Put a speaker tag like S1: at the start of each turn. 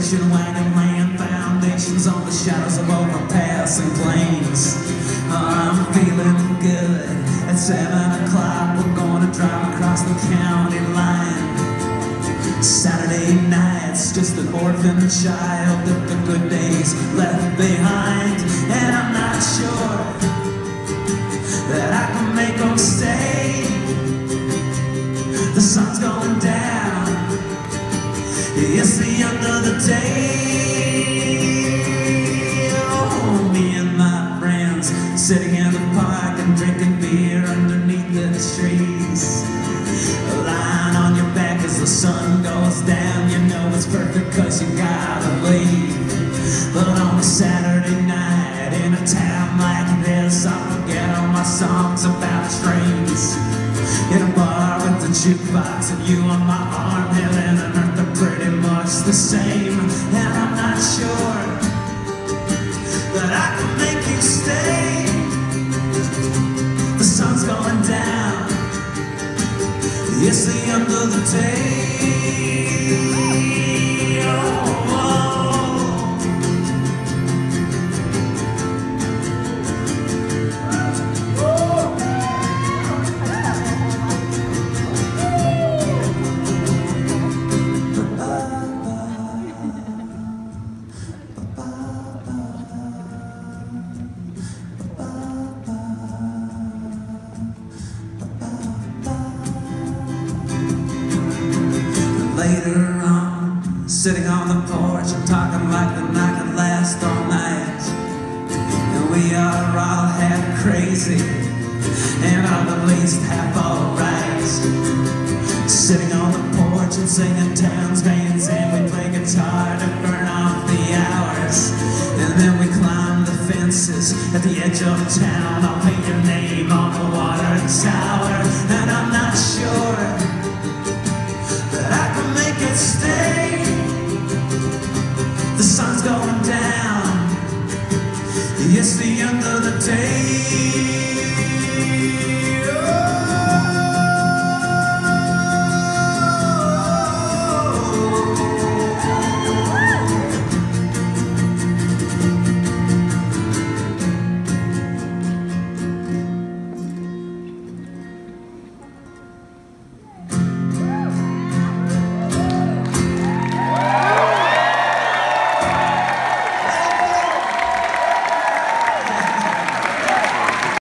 S1: station wagon laying foundations on the shadows of overpassing planes. I'm feeling good. At 7 o'clock we're gonna drive across the county line. Saturday night's just an orphan child that the good days left behind. And I'm not sure that I can make them stay. The sun's going down, it's the end of the day. Oh, me and my friends sitting in the park and drinking beer underneath the trees. Lying on your back as the sun goes down, you know it's perfect cause you gotta leave. But on a Saturday night in a town like this, I forget all my songs about trains. In a bar with the jukebox and you on my arm, heaven and earth are pretty much the same. And I'm not sure that I can make you stay. The sun's going down, it's the end of the day. Oh, oh. Later on, sitting on the porch and talking like the night could last all night. And we are all half crazy and all at least half alright. Sitting on the porch and singing Towns Bands, and we play guitar to burn off the hours. And then we climb the fences at the edge of town. I'll paint your name on the water tower. And I'm not